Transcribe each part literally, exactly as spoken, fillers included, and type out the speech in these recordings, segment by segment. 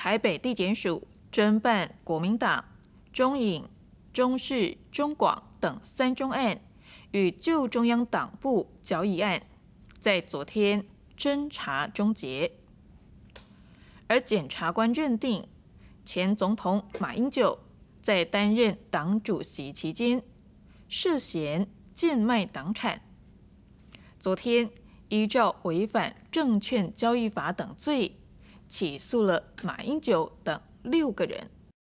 台北地检署侦办国民党、中影、中视、中广等三中案与旧中央党部交易案，在昨天侦查终结。而检察官认定，前总统马英九在担任党主席期间，涉嫌贱卖党产。昨天依照违反证券交易法等罪，起诉了马英九等六个人。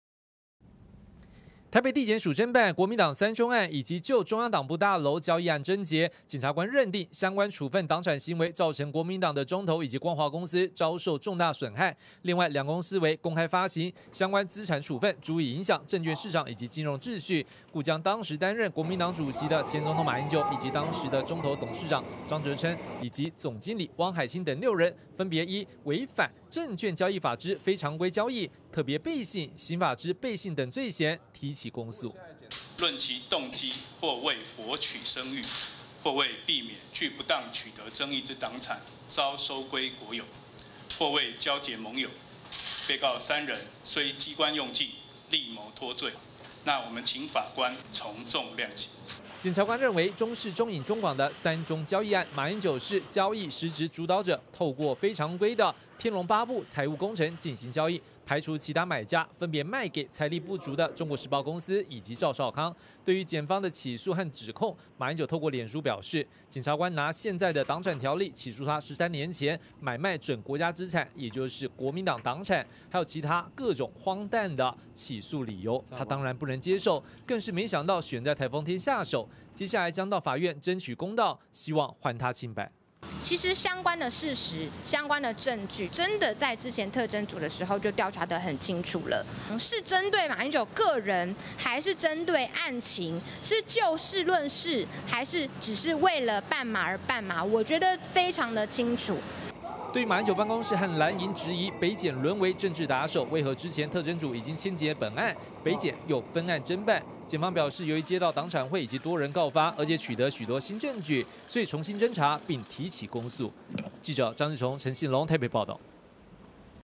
台北地检署侦办国民党三中案以及就中央党部大楼交易案侦结，检察官认定相关处分党产行为造成国民党的中投以及光华公司遭受重大损害。另外，两公司为公开发行，相关资产处分足以影响证券市场以及金融秩序，故将当时担任国民党主席的前总统马英九以及当时的中投董事长张哲琛以及总经理汪海清等六人，分别依违反证券交易法之非常规交易、特别背信、刑法之背信等罪嫌提起公诉。 论其动机或为博取声誉，或为避免具不当取得争议之党产遭收归国有，或为交结盟友，被告三人虽机关用计，力谋脱罪。那我们请法官从重量刑。 检察官认为，中视、中影、中广的三中交易案，马英九是交易实质主导者，透过非常规的天龙八部财务工程进行交易，排除其他买家，分别卖给财力不足的中国时报公司以及赵少康。对于检方的起诉和指控，马英九透过脸书表示，检察官拿现在的党产条例起诉他十三年前买卖准国家资产，也就是国民党党产，还有其他各种荒诞的起诉理由，他当然不能接受，更是没想到选在台风天下手。接下来将到法院争取公道，希望还他清白。 其实相关的事实、相关的证据，真的在之前特侦组的时候就调查得很清楚了。是针对马英九个人，还是针对案情？是就事论事，还是只是为了办马而办马？我觉得非常的清楚。 对于马英九办公室和蓝营质疑北检沦为政治打手，为何之前特侦组已经签结本案，北检又分案侦办？检方表示，由于接到党产会以及多人告发，而且取得许多新证据，所以重新侦查并提起公诉。记者张志崇、陈信龙台北报道。